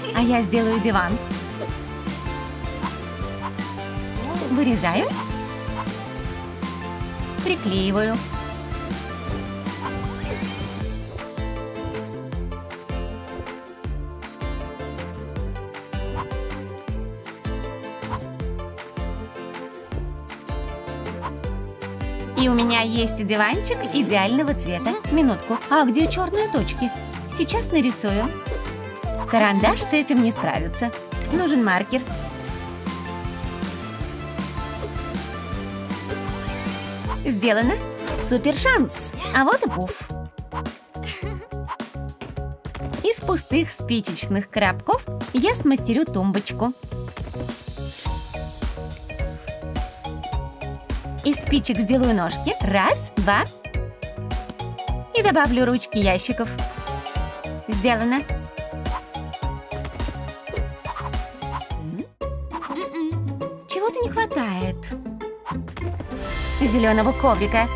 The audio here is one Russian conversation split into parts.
А я сделаю диван. Вырезаю. Приклеиваю. И у меня есть диванчик идеального цвета. Минутку. А где черные точки? Сейчас нарисую. Карандаш с этим не справится. Нужен маркер. Сделано. Супер шанс. А вот и пуф. Из пустых спичечных коробков я смастерю тумбочку. Из спичек сделаю ножки. Раз, два. И добавлю ручки ящиков. Сделано. Чего-то не хватает. Зеленого коврика.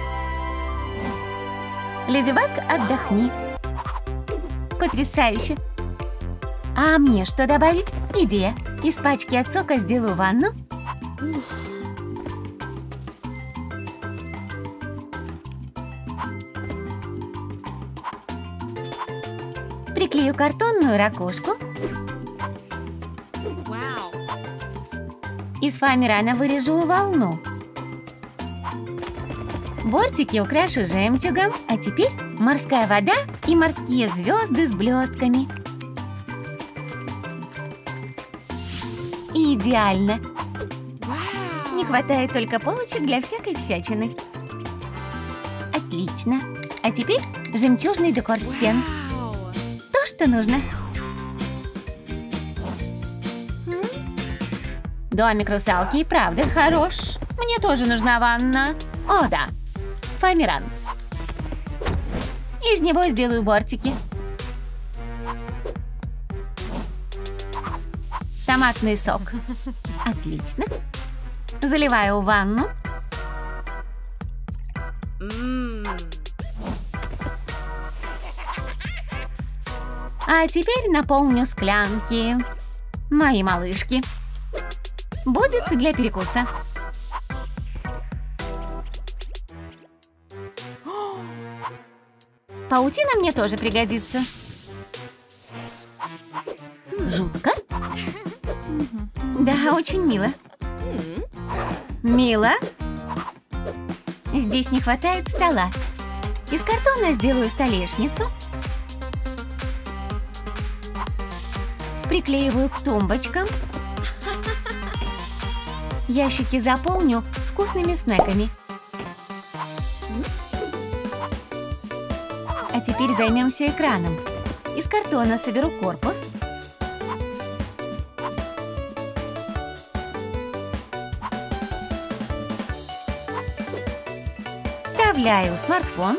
Леди Баг, отдохни. Потрясающе. А мне что добавить? Идея. Из пачки от сока сделаю ванну. Приклею картонную ракушку. Из фоамирана вырежу волну. Бортики украшу жемчугом. А теперь морская вода и морские звезды с блестками. Идеально. Не хватает только полочек для всякой всячины. Отлично. А теперь жемчужный декор стен. То, что нужно. Домик русалки и правда хорош. Мне тоже нужна ванна. О, да. Фоамиран. Из него сделаю бортики. Томатный сок. Отлично. Заливаю ванну. А теперь наполню склянки. Мои малышки. Будет для перекуса. Паутина мне тоже пригодится. Жутко? Да, очень мило. Мило? Здесь не хватает стола. Из картона сделаю столешницу. Приклеиваю к тумбочкам. Ящики заполню вкусными снеками. А теперь займемся экраном. Из картона соберу корпус. Вставляю смартфон.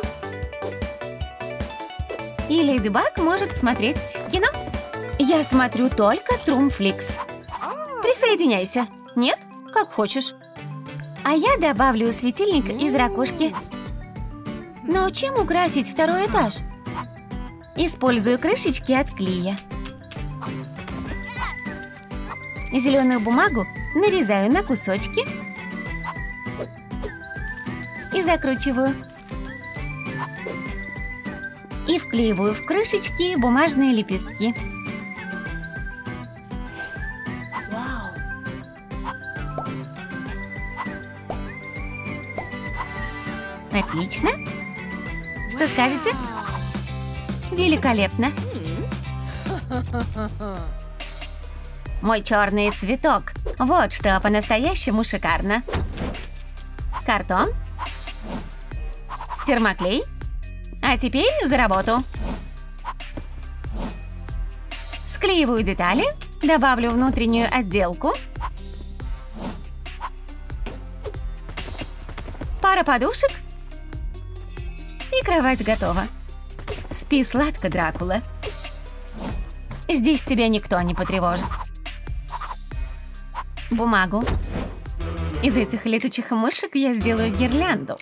И Леди Баг может смотреть кино. Я смотрю только Трумфликс. Присоединяйся. Нет? Как хочешь. А я добавлю светильник из ракушки. Но чем украсить второй этаж? Использую крышечки от клея. Зеленую бумагу нарезаю на кусочки и закручиваю. И вклеиваю в крышечки бумажные лепестки. Отлично. Что скажете? Великолепно. Мой черный цветок. Вот что по-настоящему шикарно. Картон. Термоклей. А теперь за работу. Склеиваю детали. Добавлю внутреннюю отделку. Пара подушек. И кровать готова. Спи сладко, Дракула. Здесь тебя никто не потревожит. Бумагу. Из этих летучих мышек я сделаю гирлянду.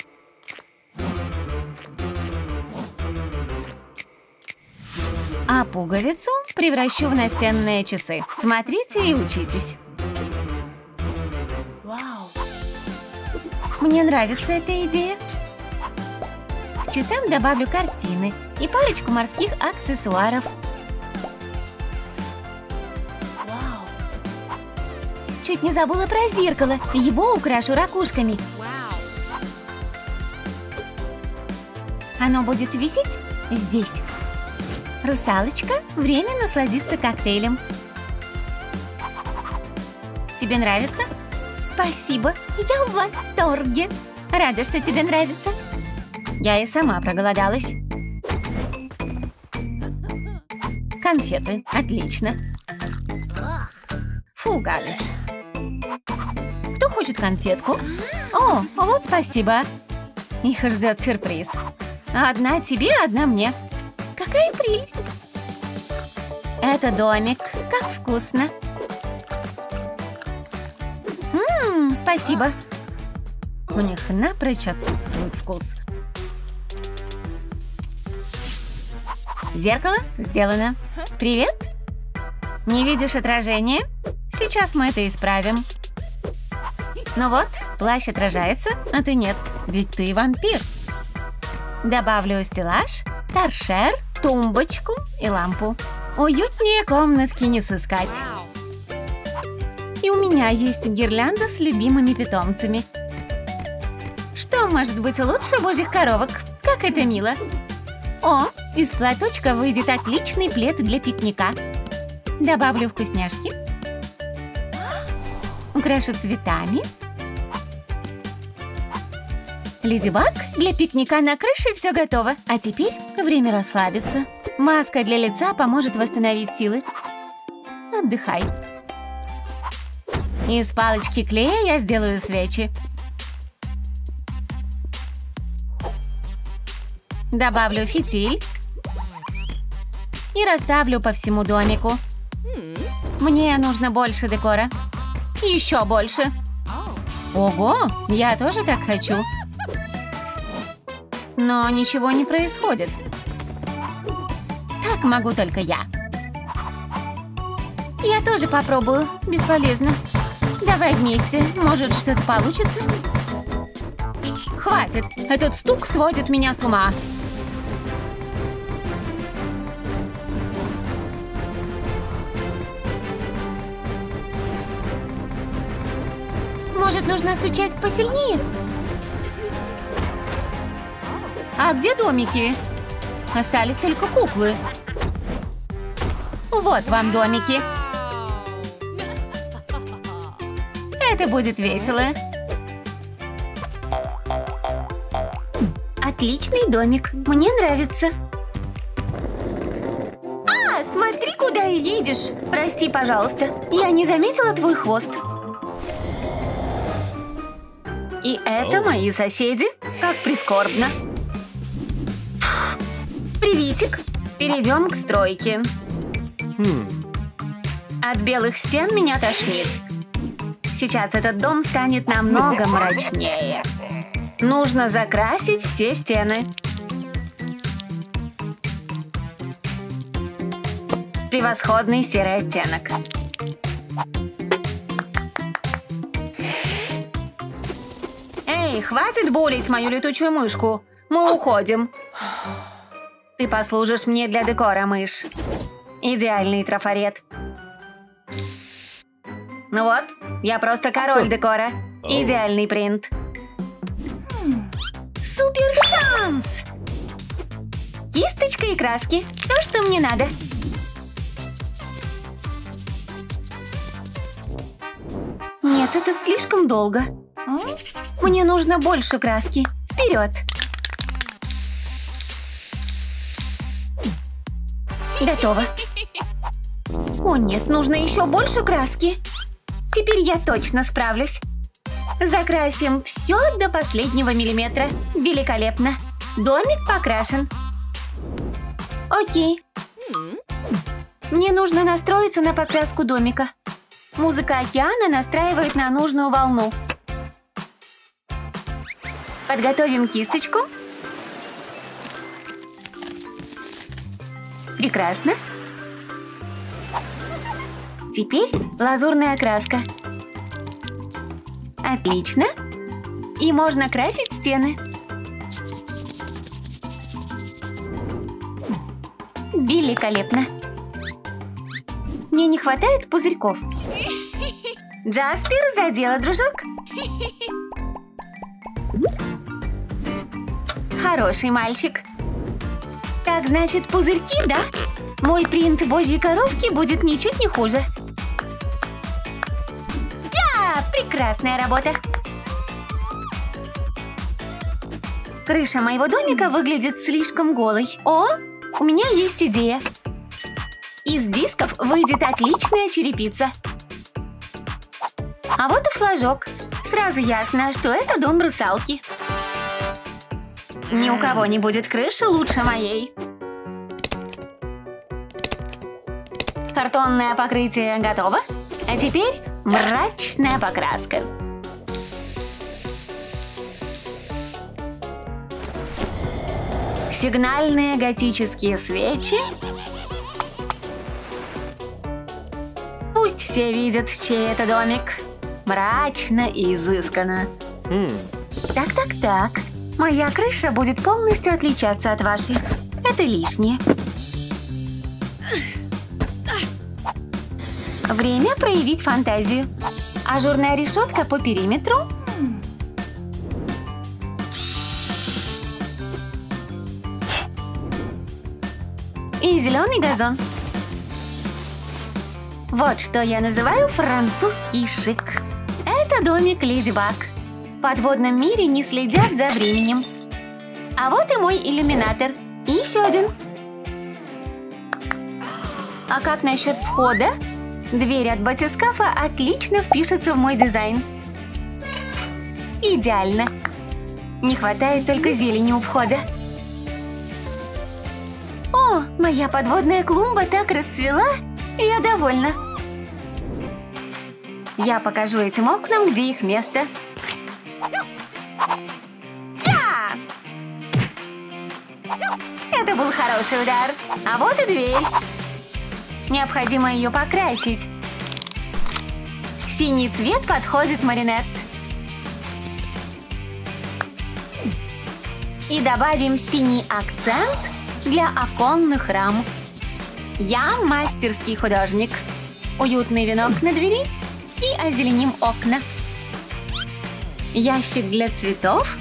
А пуговицу превращу в настенные часы. Смотрите и учитесь. Мне нравится эта идея. К часам добавлю картины и парочку морских аксессуаров. Чуть не забыла про зеркало. Его украшу ракушками. Оно будет висеть здесь. Русалочка, время насладиться коктейлем. Тебе нравится? Спасибо, я в восторге. Рада, что тебе нравится. Я и сама проголодалась. Конфеты, отлично. Фу, гадость. Кто хочет конфетку? О, вот спасибо. Их ждет сюрприз. Одна тебе, одна мне. Какая прелесть! Это домик. Как вкусно. Спасибо. У них напрочь отсутствует вкус. Зеркало сделано. Привет. Не видишь отражения? Сейчас мы это исправим. Ну вот, плащ отражается, а ты нет. Ведь ты вампир. Добавлю стеллаж, торшер, тумбочку и лампу. Уютнее комнатки не сыскать. И у меня есть гирлянда с любимыми питомцами. Что может быть лучше божьих коровок? Как это мило! О, из платочка выйдет отличный плед для пикника. Добавлю вкусняшки. Украшу цветами. Леди Баг, для пикника на крыше все готово. А теперь время расслабиться. Маска для лица поможет восстановить силы. Отдыхай. Из палочки клея я сделаю свечи. Добавлю фитиль. И расставлю по всему домику. Мне нужно больше декора. Еще больше. Ого, я тоже так хочу. Но ничего не происходит. Так могу только я. Я тоже попробую. Бесполезно. Давай вместе. Может, что-то получится? Хватит. Этот стук сводит меня с ума. Может, нужно стучать посильнее? А где домики? Остались только куклы. Вот вам домики. Это будет весело. Отличный домик. Мне нравится. А, смотри, куда едешь. Прости, пожалуйста. Я не заметила твой хвост. И это мои соседи? Как прискорбно. Приветик. Перейдем к стройке. От белых стен меня тошнит. Сейчас этот дом станет намного мрачнее. Нужно закрасить все стены. Превосходный серый оттенок. Эй, хватит булить мою летучую мышку. Мы уходим. Ты послужишь мне для декора, мышь. Идеальный трафарет. Ну вот, я просто король декора. Идеальный принт. Супер шанс! Кисточка и краски. То, что мне надо. Нет, это слишком долго. Мне нужно больше краски. Вперед! Готово. О нет, нужно еще больше краски. Теперь я точно справлюсь. Закрасим все до последнего миллиметра. Великолепно. Домик покрашен. Окей. Мне нужно настроиться на покраску домика. Музыка океана настраивает на нужную волну. Подготовим кисточку. Прекрасно. Теперь лазурная окраска. Отлично. И можно красить стены. Великолепно. Мне не хватает пузырьков. Джаспер, за дело, дружок. Хороший мальчик. Так, значит, пузырьки, да? Мой принт божьей коровки будет ничуть не хуже. Прекрасная работа. Крыша моего домика выглядит слишком голой. О, у меня есть идея. Из дисков выйдет отличная черепица. А вот и флажок. Сразу ясно, что это дом русалки. Ни у кого не будет крыши лучше моей. Картонное покрытие готово. А теперь мрачная покраска. Сигнальные готические свечи. Пусть все видят, чей это домик. Мрачно и изысканно. Так. Моя крыша будет полностью отличаться от вашей. Это лишнее. Время проявить фантазию. Ажурная решетка по периметру. И зеленый газон. Вот что я называю французский шик. Это домик Леди Баг. В подводном мире не следят за временем. А вот и мой иллюминатор. И еще один. А как насчет входа? Дверь от батискафа отлично впишется в мой дизайн. Идеально. Не хватает только зелени у входа. О, моя подводная клумба так расцвела. Я довольна. Я покажу этим окнам, где их место. Это был хороший удар. А вот и дверь. Необходимо ее покрасить. Синий цвет подходит Маринет. И добавим синий акцент для оконных рам. Я мастерский художник. Уютный венок на двери и озеленим окна. Ящик для цветов.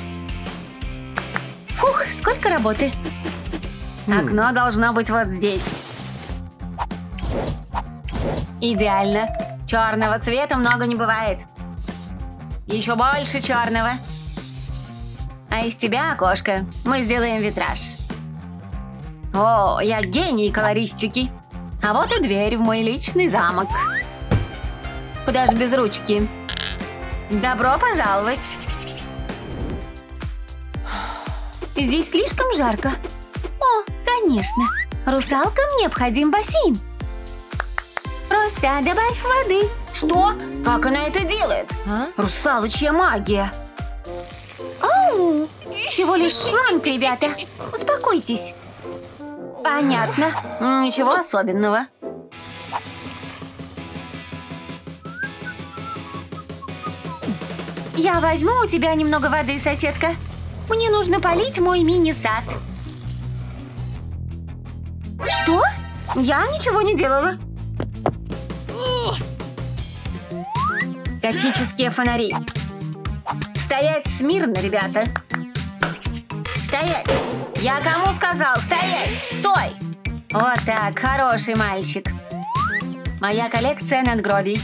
Фух, сколько работы. Окно должно быть вот здесь. Идеально. Черного цвета много не бывает. Еще больше черного. А из тебя, окошко, мы сделаем витраж. О, я гений колористики. А вот и дверь в мой личный замок. Куда ж без ручки? Добро пожаловать. Здесь слишком жарко. О, конечно. Русалкам необходим бассейн. Просто добавь воды. Что? Как она это делает? Русалочья магия. Ау! Всего лишь шланг, ребята. Успокойтесь. Понятно. Ничего особенного. Я возьму у тебя немного воды, соседка. Мне нужно полить мой мини-сад. Что? Я ничего не делала. Готические фонари. Стоять смирно, ребята. Стоять. Я кому сказал? Стоять. Стой. Вот так, хороший мальчик. Моя коллекция надгробий.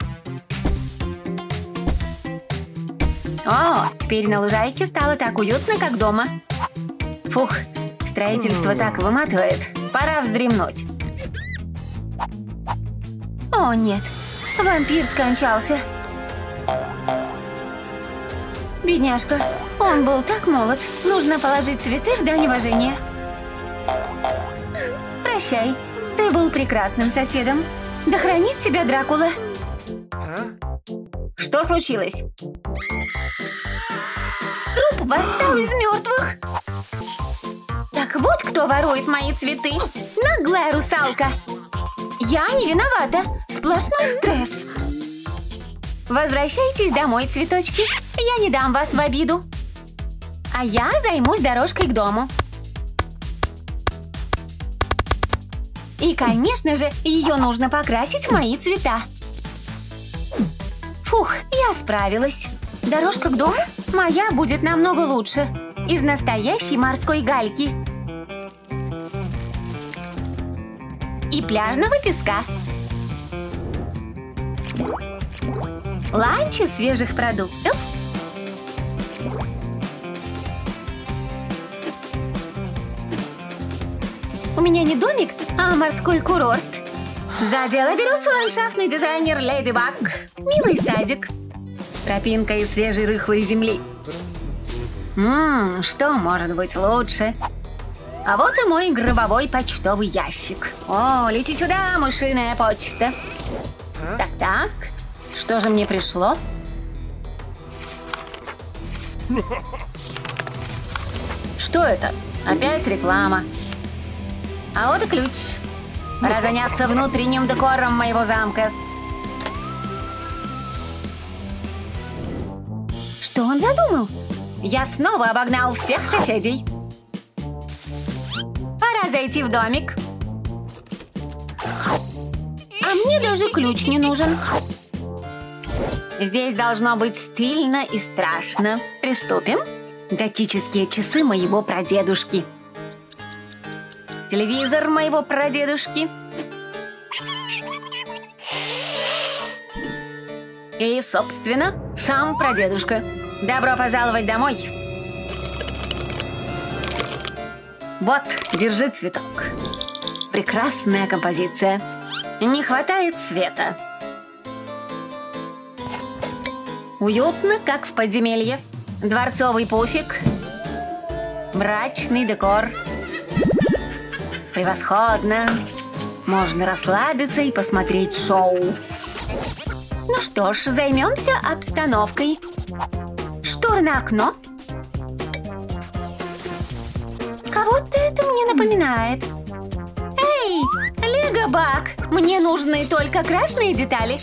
О, теперь на лужайке стало так уютно, как дома. Фух, строительство так выматывает. Пора вздремнуть. О, нет. Вампир скончался. Бедняжка. Он был так молод. Нужно положить цветы в дань уважения. Прощай. Ты был прекрасным соседом. Да хранит тебя Дракула. Что случилось? Труп восстал из мертвых. Так вот кто ворует мои цветы. Наглая русалка. Я не виновата. Сплошной стресс. Возвращайтесь домой, цветочки. Я не дам вас в обиду. А я займусь дорожкой к дому. И, конечно же, ее нужно покрасить в мои цвета. Фух, я справилась. Дорожка к дому моя будет намного лучше. Из настоящей морской гальки. И пляжного песка. Ланч из свежих продуктов. У меня не домик, а морской курорт. За дело берется ландшафтный дизайнер Леди Баг. Милый садик. Тропинка из свежей рыхлой земли. Что может быть лучше? А вот и мой гробовой почтовый ящик. О, лети сюда, мышиная почта. Так. Что же мне пришло? Что это? Опять реклама. А вот и ключ. Пора заняться внутренним декором моего замка. Что он задумал? Я снова обогнал всех соседей. Пора зайти в домик. А мне даже ключ не нужен. Здесь должно быть стильно и страшно. Приступим. Готические часы моего прадедушки. Телевизор моего прадедушки. И, собственно, сам прадедушка. Добро пожаловать домой. Вот, держи цветок. Прекрасная композиция. Не хватает света. Уютно, как в подземелье. Дворцовый пуфик. Мрачный декор. Превосходно. Можно расслабиться и посмотреть шоу. Ну что ж, займемся обстановкой. Шторы на окно. Кого-то это мне напоминает. Эй, Лего Баг, мне нужны только красные детали.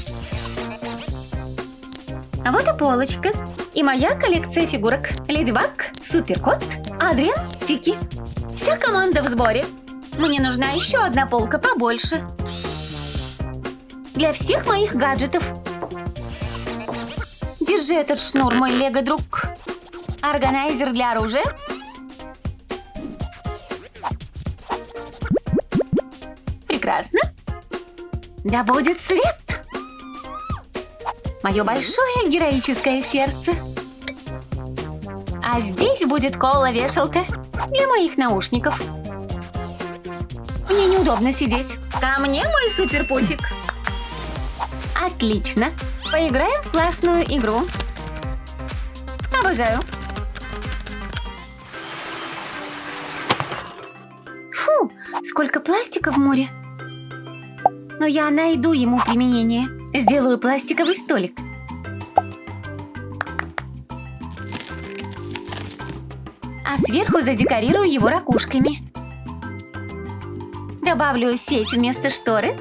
А вот и полочка. И моя коллекция фигурок. Леди Баг, Супер Кот, Адриан, Тики. Вся команда в сборе. Мне нужна еще одна полка побольше. Для всех моих гаджетов. Держи этот шнур, мой лего-друг. Органайзер для оружия. Прекрасно. Да будет свет. Мое большое героическое сердце. А здесь будет кола-вешалка для моих наушников. Мне неудобно сидеть. Ко мне мой супер-пуфик. Отлично. Поиграем в классную игру. Обожаю. Фу, сколько пластика в море. Но я найду ему применение. Сделаю пластиковый столик. А сверху задекорирую его ракушками. Добавлю сеть вместо шторы.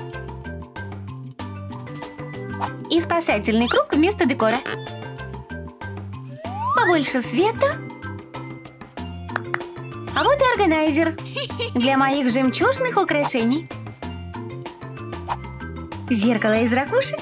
И спасательный круг вместо декора. Побольше света. А вот и органайзер для моих жемчужных украшений. Зеркало из ракушек.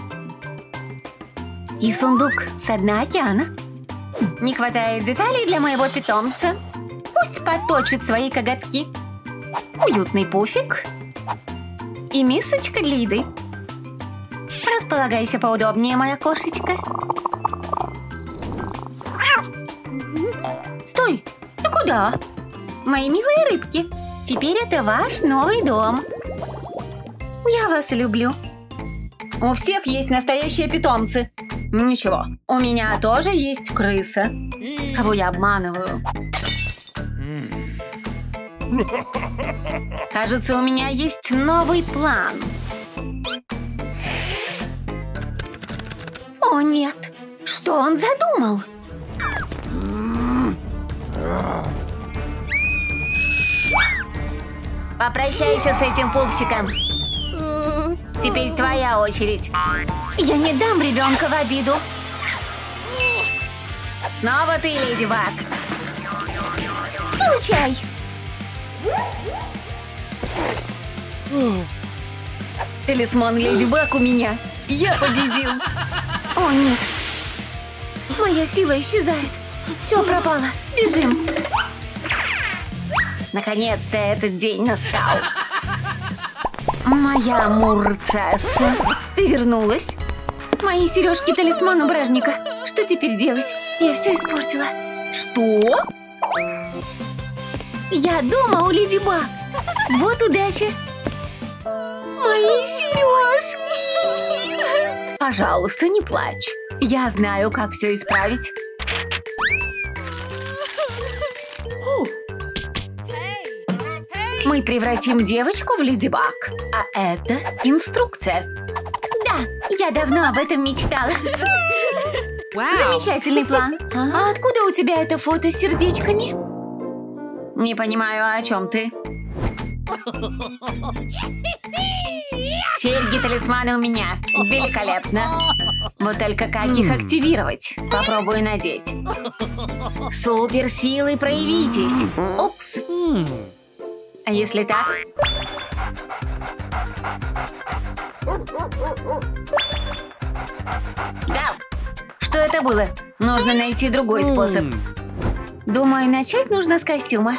И сундук со дна океана. Не хватает деталей для моего питомца. Пусть поточит свои коготки. Уютный пуфик. И мисочка для еды. Располагайся поудобнее, моя кошечка. Стой! Ты куда? Мои милые рыбки, теперь это ваш новый дом. Я вас люблю. У всех есть настоящие питомцы. Ничего, у меня тоже есть крыса. Кого я обманываю? Кажется, у меня есть новый план. О, нет! Что он задумал? Попрощайся с этим пупсиком. Теперь твоя очередь. Я не дам ребенка в обиду. Снова ты, Леди Баг. Получай. Талисман Леди Баг у меня. Я победил. О, нет. Моя сила исчезает. Все пропало. Бежим. Наконец-то этот день настал. Моя Мурцесса. Ты вернулась? Мои сережки талисман у бражника. Что теперь делать? Я все испортила. Что? Я дома у Леди Баг. Вот удача. Мои сережки. Пожалуйста, не плачь. Я знаю, как все исправить. Мы превратим девочку в Леди Баг. А это инструкция. Да, я давно об этом мечтала. Замечательный план. А откуда у тебя это фото с сердечками? Не понимаю, о чем ты. Серьги-талисманы у меня. Великолепно. Вот только как их активировать? Попробую надеть. Суперсилы, проявитесь. Упс. А если так? Да. Что это было? Нужно найти другой способ. Думаю, начать нужно с костюма.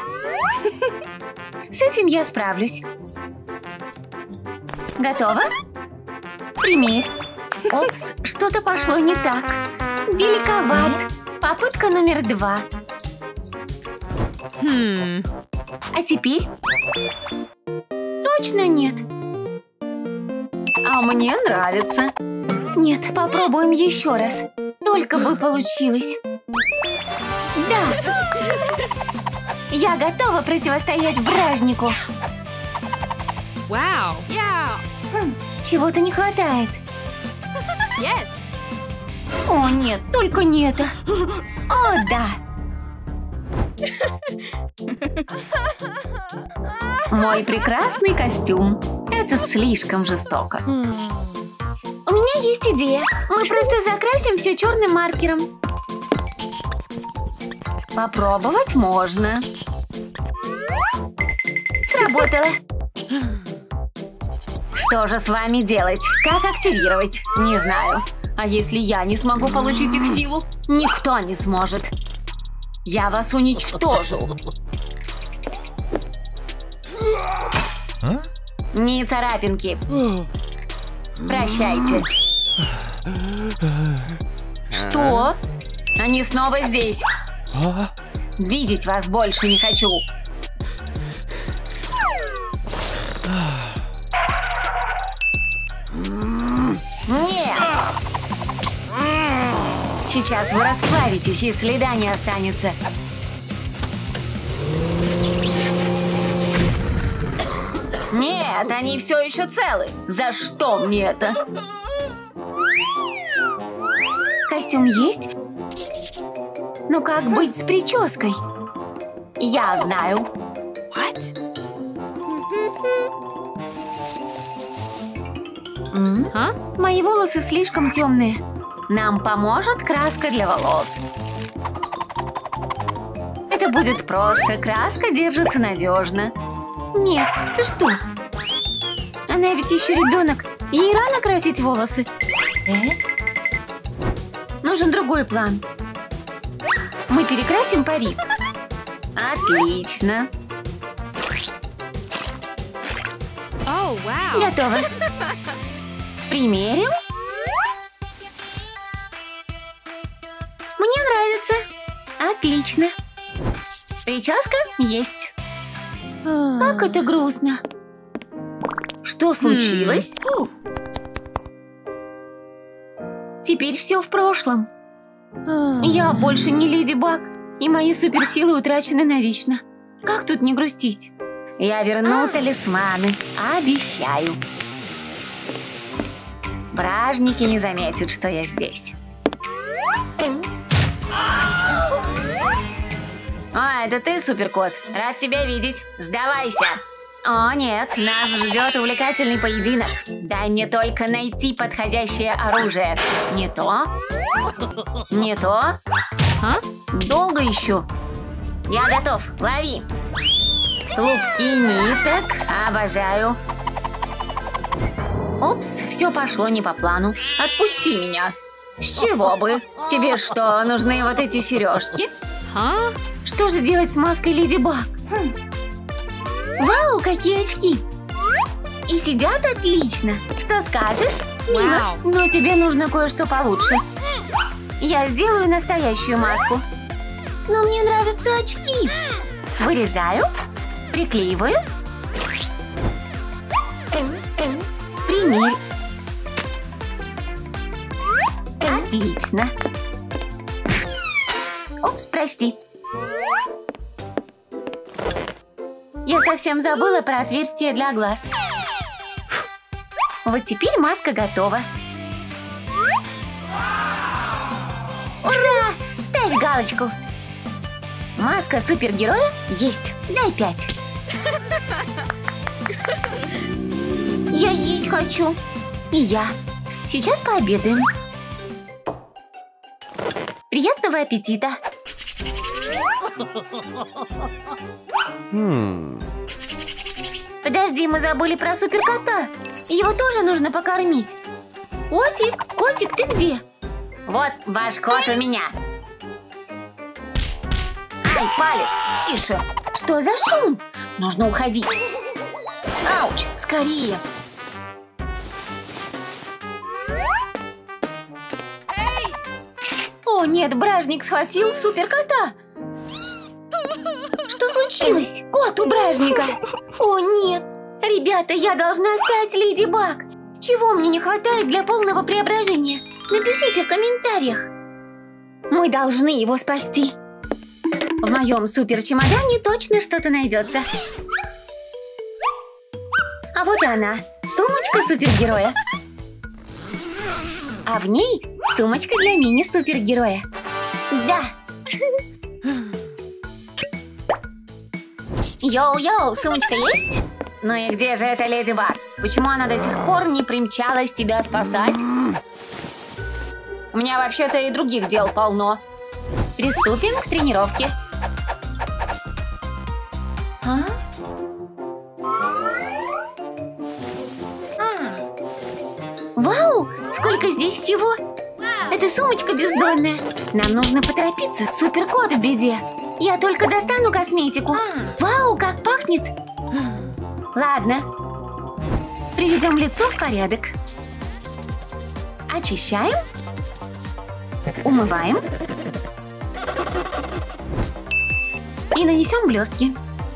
С этим я справлюсь. Готово? Примерь. Упс, что-то пошло не так. Великоват. Попытка номер 2. А теперь? Точно нет. А мне нравится. Нет, попробуем еще раз. Только бы получилось. Да. Я готова противостоять бражнику. Wow. Yeah. Чего-то не хватает. Yes. О, нет, только не это. О, да. Мой прекрасный костюм. Это слишком жестоко. У меня есть идея. Мы просто закрасим все черным маркером. Попробовать можно. Сработало. Что же с вами делать? Как активировать? Не знаю. А если я не смогу получить их силу? Никто не сможет. Я вас уничтожу. Ни царапинки. Прощайте. Что? Они снова здесь. Видеть вас больше не хочу. Нет! Сейчас вы расплавитесь, и следа не останется. Нет, они все еще целы. За что мне это? Костюм есть? Но как быть с прической? Я знаю. What? Мои волосы слишком темные. Нам поможет краска для волос. Это будет просто. Краска держится надежно. Нет, ты что? Она ведь еще ребенок. Ей рано красить волосы. Нужен другой план. Мы перекрасим парик. Отлично. Oh, wow. Готово. Примерим. Мне нравится. Отлично. Прическа есть. Как это грустно. Что случилось? Теперь все в прошлом. Я больше не Леди Баг, и мои суперсилы утрачены навечно. Как тут не грустить? Я верну талисманы, обещаю. Бражники не заметят, что я здесь. А, это ты, суперкот. Рад тебя видеть. Сдавайся. О, нет, нас ждет увлекательный поединок. Дай мне только найти подходящее оружие. Не то. Не то. Huh? Долго ищу. Я готов. Лови. Клубки ниток. Обожаю. Упс, все пошло не по плану. Отпусти меня. С чего бы? Тебе что, нужны вот эти сережки? Huh? Что же делать с маской Леди Баг? Вау, какие очки! И сидят отлично. Что скажешь? Мило, Вау. но тебе нужно кое-что получше. Я сделаю настоящую маску. Но мне нравятся очки. Вырезаю, приклеиваю. Примерь. Отлично. Упс, прости. Я совсем забыла про отверстие для глаз. Вот теперь маска готова. Ура! Ставь галочку. Маска супергероя есть. Дай 5. Я есть хочу. И я. Сейчас пообедаем. Приятного аппетита. Подожди, мы забыли про суперкота. Его тоже нужно покормить. Котик, котик, ты где? Вот ваш кот у меня. Ай, палец, тише. Что за шум? Нужно уходить. Ауч, скорее. О, нет, бражник схватил суперкота. Что случилось? Кот у бражника. О, нет. Ребята, я должна стать Леди Баг. Чего мне не хватает для полного преображения? Напишите в комментариях. Мы должны его спасти. В моем супер-чемодане точно что-то найдется. А вот она, сумочка супергероя. А в ней сумочка для мини-супергероя. Да. Йоу-йоу, сумочка есть? Ну и где же эта Леди Баг? Почему она до сих пор не примчалась тебя спасать? У меня вообще-то и других дел полно. Приступим к тренировке. Вау! Сколько здесь всего! Эта сумочка бездонная. Нам нужно поторопиться. Суперкот в беде. Я только достану косметику. Вау, как пахнет! Ладно. Приведем лицо в порядок. Очищаем. Умываем. И нанесем блестки.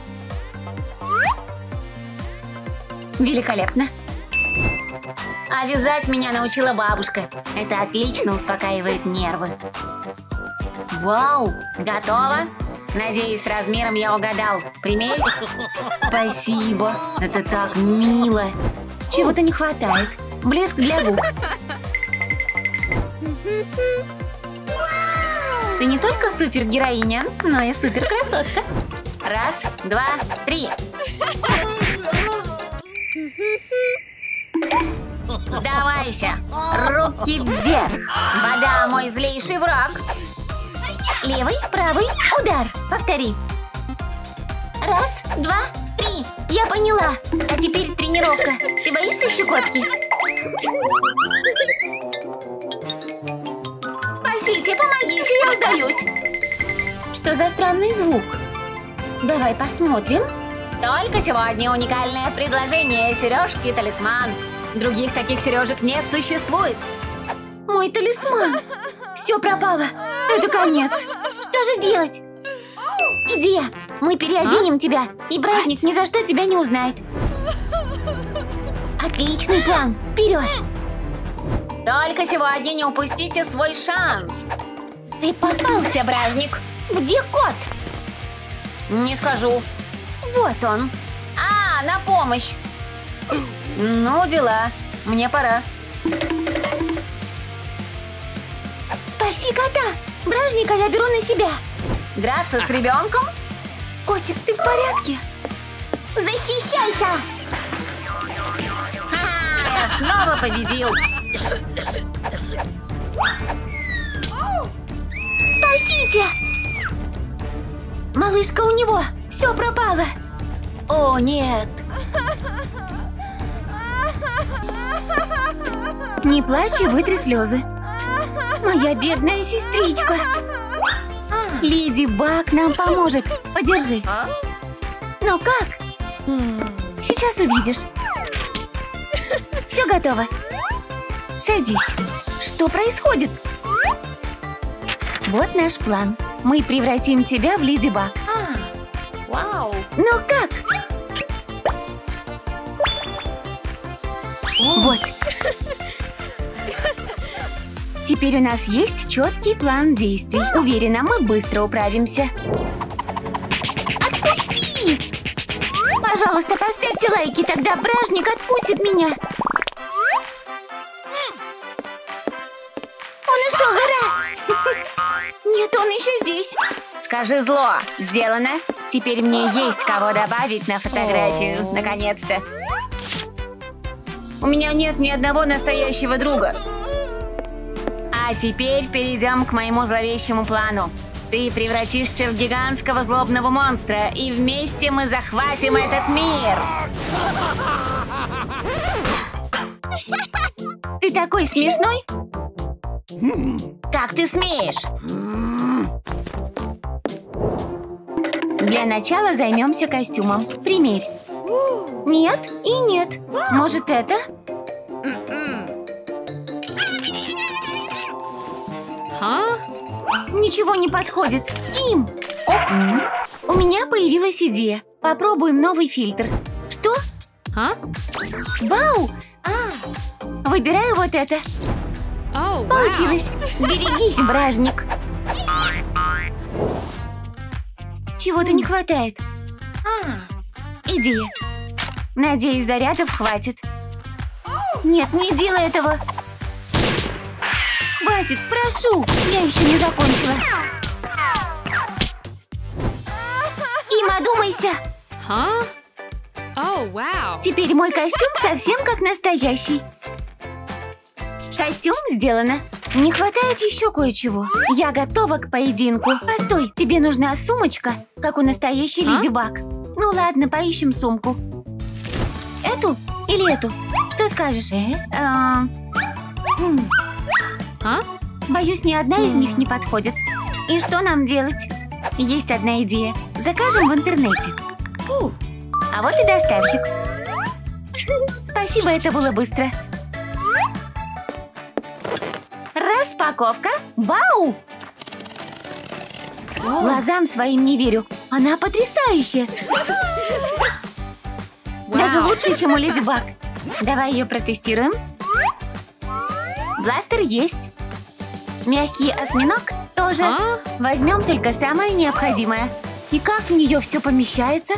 Великолепно. А вязать меня научила бабушка. Это отлично успокаивает нервы. Вау! Готово? Надеюсь, с размером я угадал. Примерь. Спасибо. Это так мило. Чего-то не хватает. Блеск для губ. Ты не только супергероиня, но и суперкрасотка. Раз, два, три. Сдавайся. Руки вверх. Вода, мой злейший враг. Левый, правый, удар. Повтори. Раз, два, три. Я поняла. А теперь тренировка. Ты боишься щекотки? Спасите, помогите, я сдаюсь. Что за странный звук? Давай посмотрим. Только сегодня уникальное предложение. Сережки, талисман. Других таких сережек не существует. Мой талисман. Все пропало. Это конец. Что же делать? Идея. Мы переоденем тебя, и бражник ни за что тебя не узнает. Отличный план. Вперед. Только сегодня не упустите свой шанс. Ты попался, бражник. Где кот? Не скажу. Вот он. А, на помощь. Ну, дела. Мне пора. Спаси кота. Бражника я беру на себя. Драться с ребенком? Котик, ты в порядке? Защищайся! Ха-ха, я снова победил! Спасите! Малышка, у него все пропало! О, нет! Не плачь и вытри слезы. Моя бедная сестричка. Леди Баг нам поможет. Подержи. Но как? Сейчас увидишь. Все готово. Садись. Что происходит? Вот наш план. Мы превратим тебя в Леди Баг. Wow. Но как? Вот. Теперь у нас есть четкий план действий. Уверена, мы быстро управимся. Отпусти! Пожалуйста, поставьте лайки, тогда бражник отпустит меня. Он ушел, ура! Нет, он еще здесь. Скажи зло. Сделано. Теперь мне есть кого добавить на фотографию. Наконец-то. У меня нет ни одного настоящего друга. А теперь перейдем к моему зловещему плану. Ты превратишься в гигантского злобного монстра, и вместе мы захватим этот мир. Ты такой смешной? Как ты смеешь? Для начала займемся костюмом. Примерь. Нет и нет. Может, это? Huh? Ничего не подходит. Ким! Опс! У меня появилась идея. Попробуем новый фильтр. Что? Huh? Вау! Выбираю вот это. Oh, wow. Получилось. Берегись, бражник. Чего-то не хватает. Идея. Надеюсь, зарядов хватит. Нет, не делай этого. Хватит, прошу. Я еще не закончила. Ким, одумайся. Huh? Oh, wow. Теперь мой костюм совсем как настоящий. Костюм сделано. Не хватает еще кое-чего. Я готова к поединку. Постой, тебе нужна сумочка, как у настоящей Леди Баг. Ну ладно, поищем сумку. Эту или эту? Что скажешь? Huh? Боюсь, ни одна из них не подходит. И что нам делать? Есть одна идея. Закажем в интернете. А вот и доставщик. Спасибо, это было быстро. Распаковка. Бау! Глазам своим не верю. Она потрясающая. Даже лучше, чем у Леди Баг. Давай ее протестируем. Бластер есть. Мягкий осьминог тоже. Возьмем только самое необходимое. И как в нее все помещается?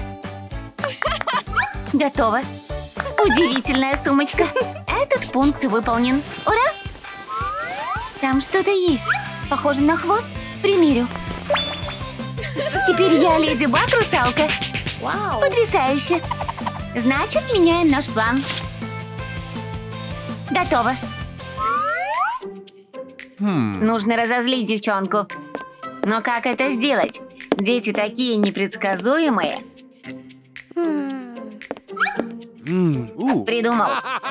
Готово. Удивительная сумочка. Этот пункт выполнен. Ура! Там что-то есть. Похоже на хвост. Примерю. Теперь я Леди Баг, русалка. Потрясающе. Значит, меняем наш план. Готово. Нужно разозлить девчонку. Но как это сделать? Дети такие непредсказуемые. Придумал.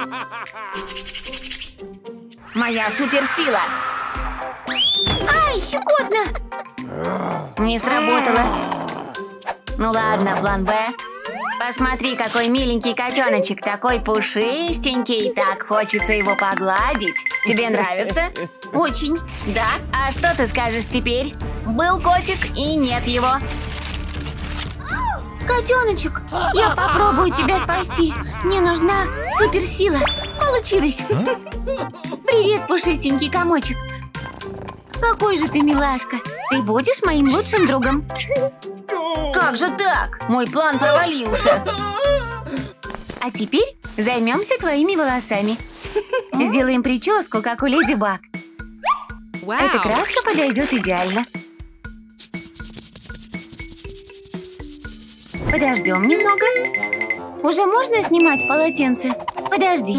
Моя суперсила. Ай, щекотно. Не сработало. Ну ладно, план Б. Посмотри, какой миленький котеночек, такой пушистенький, так хочется его погладить. Тебе нравится? Очень. Да? А что ты скажешь теперь? Был котик и нет его. Котеночек, я попробую тебя спасти. Мне нужна суперсила. Получилось. Привет, пушистенький комочек. Какой же ты милашка. Ты будешь моим лучшим другом. Как же так? Мой план провалился. А теперь займемся твоими волосами. Сделаем прическу, как у Леди Баг. Wow. Эта краска подойдет идеально. Подождем немного. Уже можно снимать полотенце? Подожди.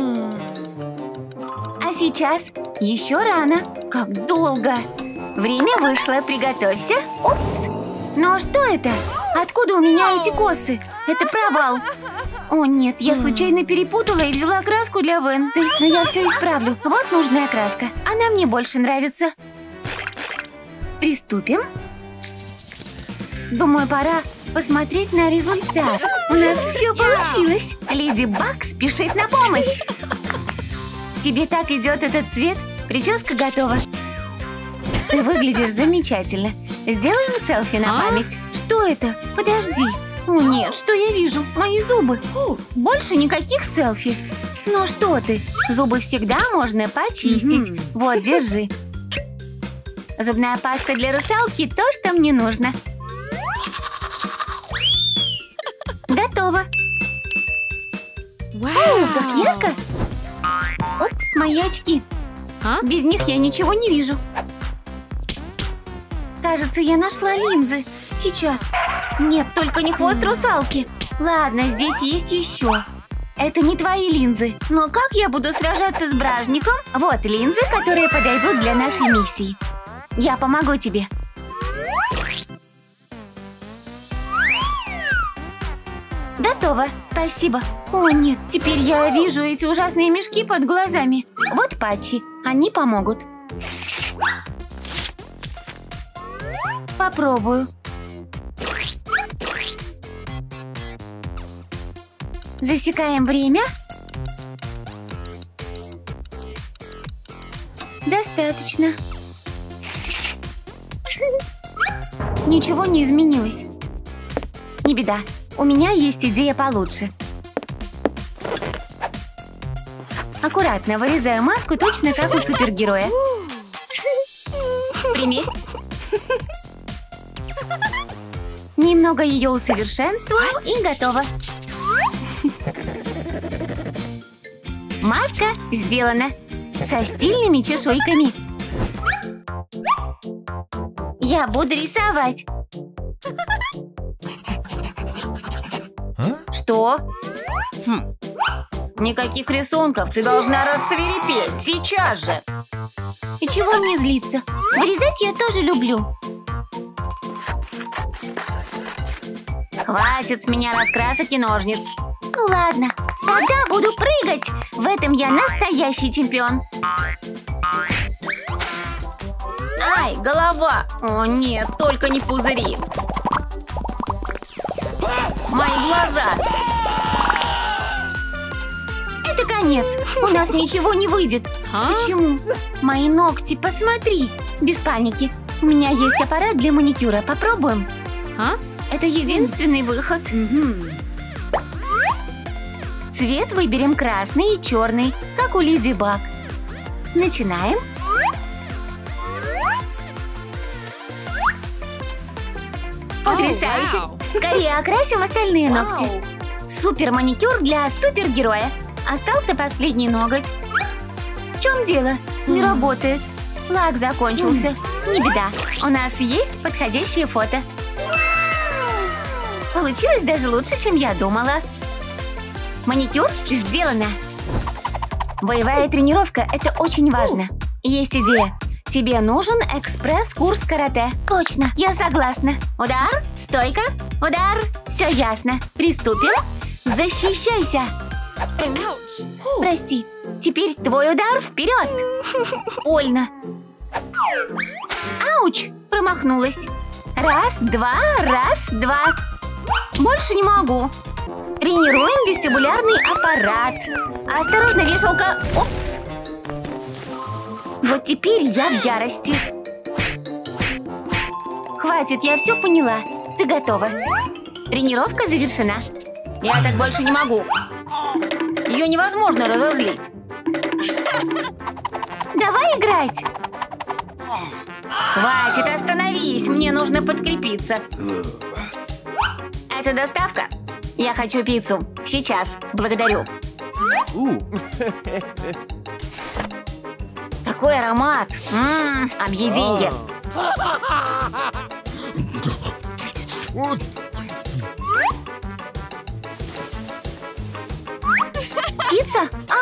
А сейчас еще рано. Как долго. Время вышло, приготовься. Упс. Но что это? Откуда у меня эти косы? Это провал. О нет, я случайно перепутала и взяла краску для Вэнсдей. Но я все исправлю. Вот нужная краска. Она мне больше нравится. Приступим. Думаю, пора посмотреть на результат. У нас все получилось. Леди Баг спешит на помощь. Тебе так идет этот цвет? Прическа готова. Ты выглядишь замечательно. Сделаем селфи на память. Что это? Подожди. О нет, что я вижу? Мои зубы. Больше никаких селфи. Ну что ты? Зубы всегда можно почистить. Вот, держи. Зубная паста для русалки – то, что мне нужно. Готово. О, как ярко. Упс, мои очки. Без них я ничего не вижу. Кажется, я нашла линзы. Сейчас. Нет, только не хвост русалки. Ладно, здесь есть еще. Это не твои линзы. Но как я буду сражаться с бражником? Вот линзы, которые подойдут для нашей миссии. Я помогу тебе. Готово. Спасибо. О, нет, теперь я вижу эти ужасные мешки под глазами. Вот патчи. Они помогут. Попробую. Засекаем время. Достаточно. Ничего не изменилось. Не беда. У меня есть идея получше. Аккуратно вырезаю маску точно как у супергероя. Примерь. Немного ее усовершенствую и готово. Маска сделана. Со стильными чешуйками. Я буду рисовать. Что? Никаких рисунков, ты должна рассвирепеть сейчас же. И чего мне злиться? Вырезать я тоже люблю. Хватит с меня раскрасок и ножниц. Ну ладно, тогда буду прыгать. В этом я настоящий чемпион. Ай, голова. О нет, только не пузыри. Мои глаза. Это конец. У нас ничего не выйдет. Почему? Мои ногти, посмотри. Без паники. У меня есть аппарат для маникюра. Попробуем. Это единственный выход. Цвет выберем красный и черный, как у Леди Баг. Начинаем. Потрясающе. Скорее окрасим остальные ногти. Супер маникюр для супергероя. Остался последний ноготь. В чем дело? Не работает. Лак закончился. Не беда. У нас есть подходящее фото. Получилось даже лучше, чем я думала. Маникюр сделано. Боевая тренировка – это очень важно. Есть идея. Тебе нужен экспресс-курс карате. Точно, я согласна. Удар, стойка, удар. Все ясно. Приступим. Защищайся. Прости. Теперь твой удар вперед. Больно. Ауч! Промахнулась. Раз, два, раз, два. Больше не могу. Тренируем вестибулярный аппарат. Осторожно, вешалка. Упс. Вот теперь я в ярости. Хватит, я все поняла. Ты готова. Тренировка завершена. Я так больше не могу. Ее невозможно разозлить. Давай играть. Хватит, остановись. Мне нужно подкрепиться. Это доставка? Я хочу пиццу. Сейчас. Благодарю. Какой аромат! Объеденье!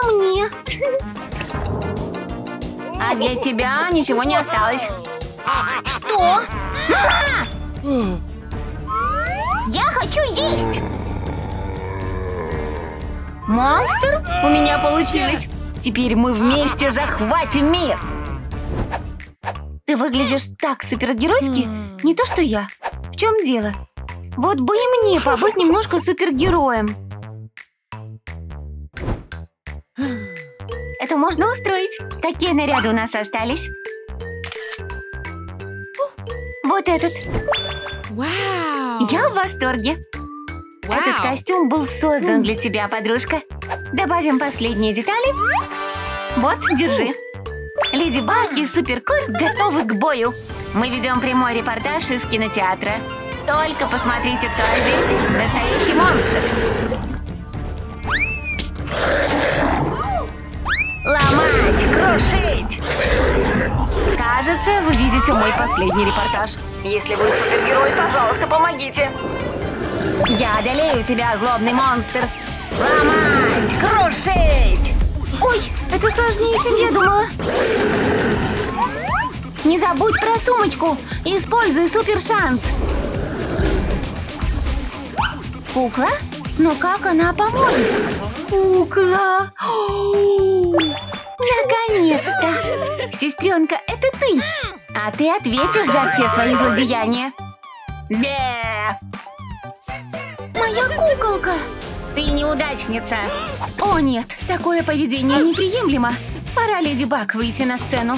А мне? А для тебя ничего не осталось. Что? Я хочу есть! Монстр? У меня получилось! Теперь мы вместе захватим мир! Ты выглядишь так супергеройски, не то что я. В чем дело? Вот бы и мне побыть немножко супергероем. Это можно устроить. Какие наряды у нас остались? Вот этот. Wow. Я в восторге. Этот костюм был создан для тебя, подружка. Добавим последние детали. Вот, держи. Леди Баг и Суперкот готовы к бою. Мы ведем прямой репортаж из кинотеатра. Только посмотрите, кто здесь. Настоящий монстр. Ломать, крушить. Кажется, вы видите мой последний репортаж. Если вы супергерой, пожалуйста, помогите. Я одолею тебя, злобный монстр. Ломать, крушить. Ой, это сложнее, чем я думала. Не забудь про сумочку. Используй супершанс. Кукла? Но как она поможет? Кукла! Наконец-то! Сестренка, это ты! А ты ответишь за все свои злодеяния. Бе! Моя куколка! Ты неудачница! О нет, такое поведение неприемлемо. Пора Леди Баг выйти на сцену.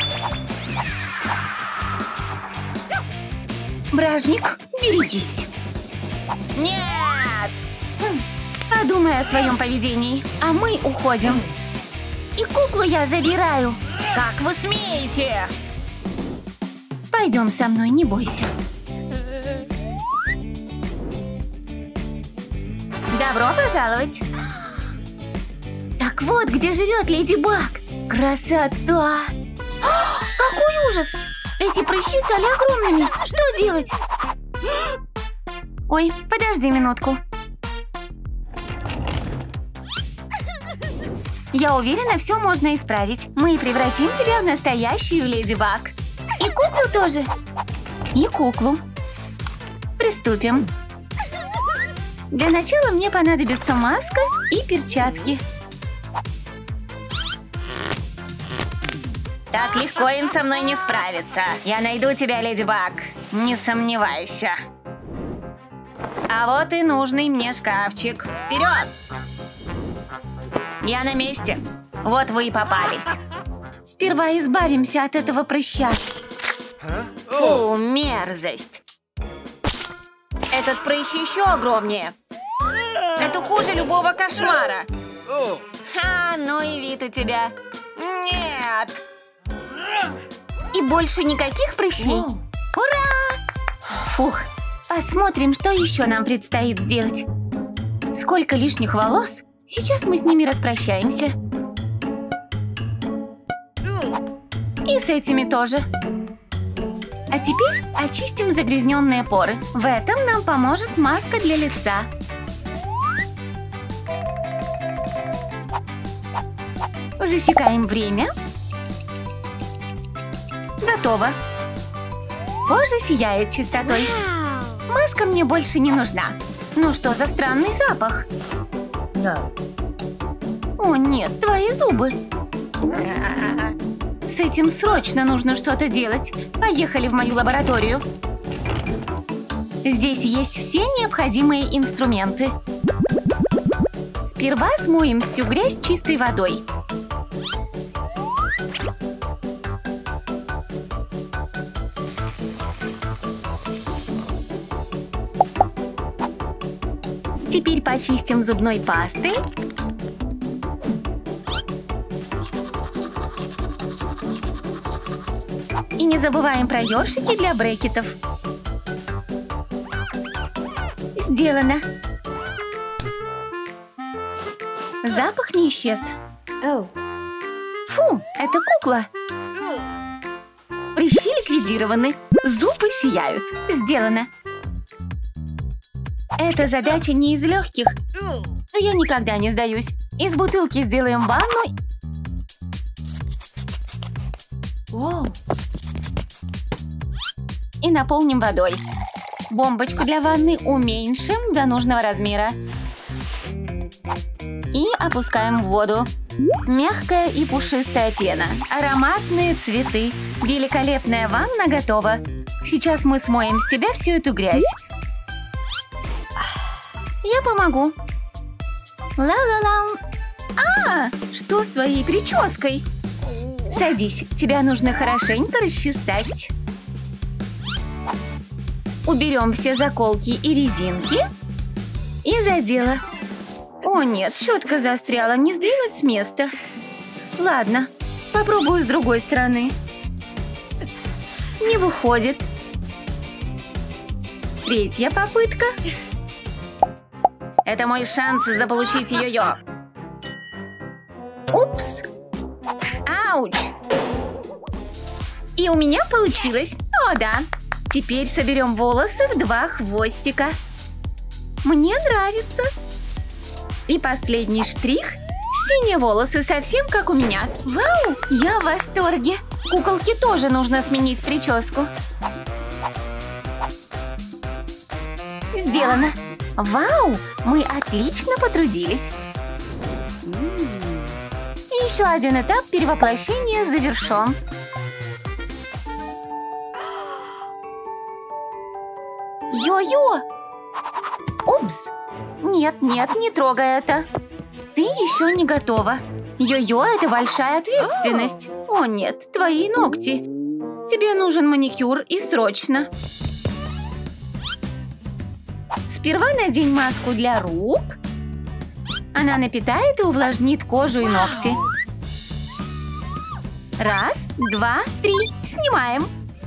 Бражник, берегись. Нет! Подумай о своем поведении, а мы уходим. И куклу я забираю. Как вы смеете? Пойдем со мной, не бойся. Добро пожаловать. Так вот, где живет Леди Баг. Красота! Какой ужас! Эти прыщи стали огромными. Что делать? Ой, подожди минутку. Я уверена, все можно исправить. Мы превратим тебя в настоящую Леди Баг. И куклу тоже. И куклу. Приступим. Для начала мне понадобится маска и перчатки. Так легко им со мной не справиться. Я найду тебя, Леди Баг. Не сомневайся. А вот и нужный мне шкафчик. Вперед! Я на месте. Вот вы и попались. Сперва избавимся от этого прыща. Фу, мерзость. Этот прыщ еще огромнее. Это хуже любого кошмара. Ха, ну и вид у тебя. Нет. И больше никаких прыщей. Ура! Фух, посмотрим, что еще нам предстоит сделать. Сколько лишних волос? Сейчас мы с ними распрощаемся. И с этими тоже. А теперь очистим загрязненные поры. В этом нам поможет маска для лица. Засекаем время. Готово. Кожа сияет чистотой. Маска мне больше не нужна. Ну что за странный запах? О нет, твои зубы. С этим срочно нужно что-то делать. Поехали в мою лабораторию. Здесь есть все необходимые инструменты. Сперва смоем всю грязь чистой водой. Теперь почистим зубной пастой. И не забываем про ёршики для брекетов. Сделано. Запах не исчез. Фу, это кукла. Прыщи ликвидированы. Зубы сияют. Сделано. Эта задача не из легких, но я никогда не сдаюсь. Из бутылки сделаем ванну. Whoa. И наполним водой. Бомбочку для ванны уменьшим до нужного размера. И опускаем в воду. Мягкая и пушистая пена. Ароматные цветы. Великолепная ванна готова. Сейчас мы смоем с тебя всю эту грязь. Я помогу. Ла-ла-ла. Что с твоей прической? Садись, тебя нужно хорошенько расчесать. Уберем все заколки и резинки. И за дело. О нет, щетка застряла, не сдвинуть с места. Ладно, попробую с другой стороны. Не выходит. Третья попытка. Это мой шанс заполучить йо-йо. Упс. Ауч. И у меня получилось. О, да. Теперь соберем волосы в 2 хвостика. Мне нравится. И последний штрих. Синие волосы, совсем как у меня. Вау, я в восторге. Куколке тоже нужно сменить прическу. Сделано. Вау, мы отлично потрудились. Еще один этап перевоплощения завершен. Йо-йо! Упс! Нет, не трогай это. Ты еще не готова. Йо-йо – это большая ответственность. О нет, твои ногти. Тебе нужен маникюр и срочно. Сперва надень маску для рук. Она напитает и увлажнит кожу и ногти. 1, 2, 3. Снимаем.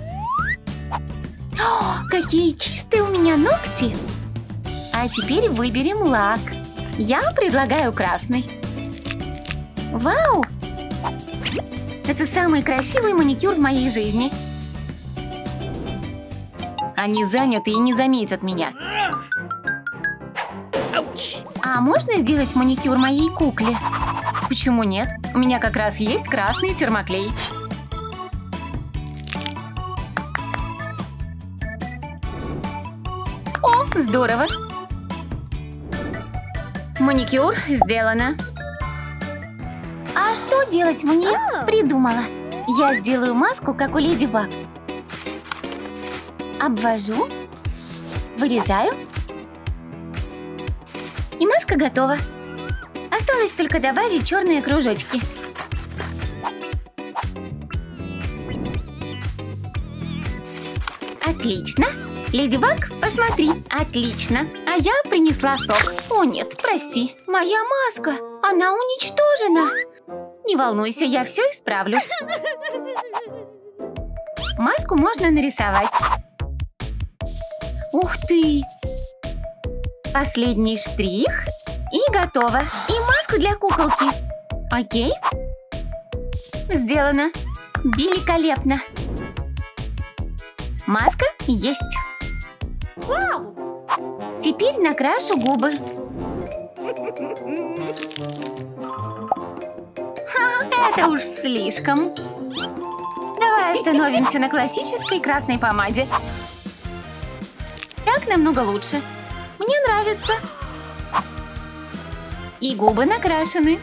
О, какие чистые у меня ногти! А теперь выберем лак. Я предлагаю красный. Вау! Это самый красивый маникюр в моей жизни. Они заняты и не заметят меня. А можно сделать маникюр моей кукле? Почему нет? У меня как раз есть красный термоклей. О, здорово! Маникюр сделано. А что делать мне? Придумала. Я сделаю маску, как у Леди Баг. Обвожу. Вырезаю. И маска готова. Осталось только добавить черные кружочки. Отлично. Леди Баг, посмотри. Отлично. А я принесла сок. О нет, прости. Моя маска. Она уничтожена. Не волнуйся, я все исправлю. Маску можно нарисовать. Ух ты! Последний штрих. И готово. И маску для куколки. Окей? Сделано. Великолепно. Маска есть. Теперь накрашу губы. Это уж слишком. Давай остановимся на классической красной помаде. Так намного лучше. Мне нравится. И губы накрашены.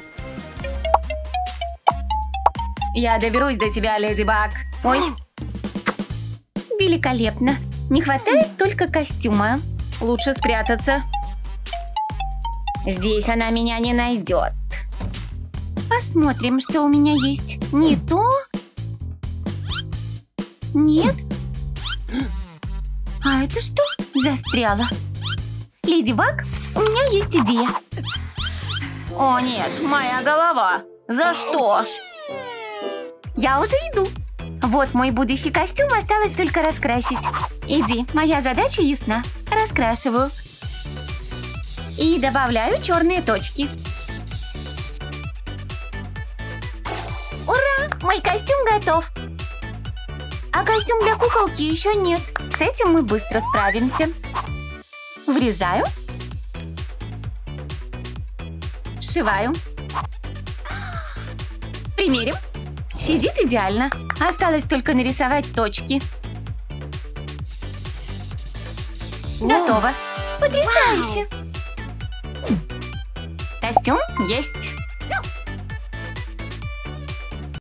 Я доберусь до тебя, Леди Баг. Ой. Великолепно. Не хватает только костюма. Лучше спрятаться. Здесь она меня не найдет. Посмотрим, что у меня есть. Не то. Нет. А это что? Застряла. Леди Баг, у меня есть идея. О нет, моя голова. За что? Я уже иду. Вот мой будущий костюм, осталось только раскрасить. Иди, моя задача ясна. Раскрашиваю. И добавляю черные точки. Ура! Мой костюм готов. А костюм для куколки еще нет. С этим мы быстро справимся. Врезаю. Сшиваю. Примерим. Сидит идеально. Осталось только нарисовать точки. Готово. Потрясающе. Костюм есть.